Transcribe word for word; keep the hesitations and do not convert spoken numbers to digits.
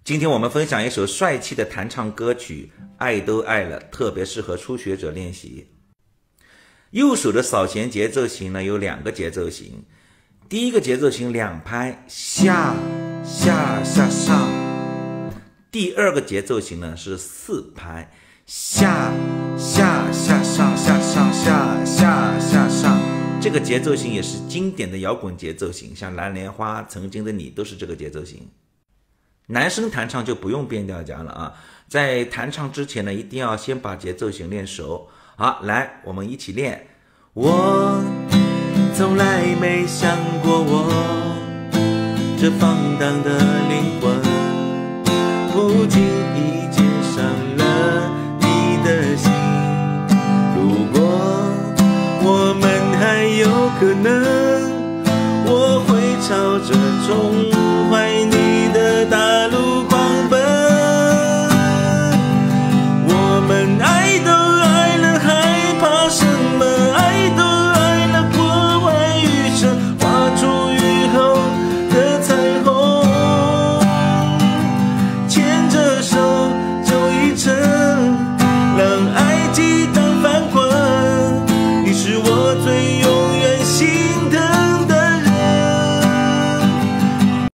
今天我们分享一首帅气的弹唱歌曲《爱都爱了》，特别适合初学者练习。右手的扫弦节奏型呢有两个节奏型，第一个节奏型两拍下下下上，第二个节奏型呢是四拍下下下上下上下下下上。这个节奏型也是经典的摇滚节奏型，像蓝莲花、曾经的你都是这个节奏型。男生弹唱就不用变调夹了啊，在弹唱之前呢，一定要先把节奏型练熟。好，来，我们一起练。我从来没想过我这放荡的灵魂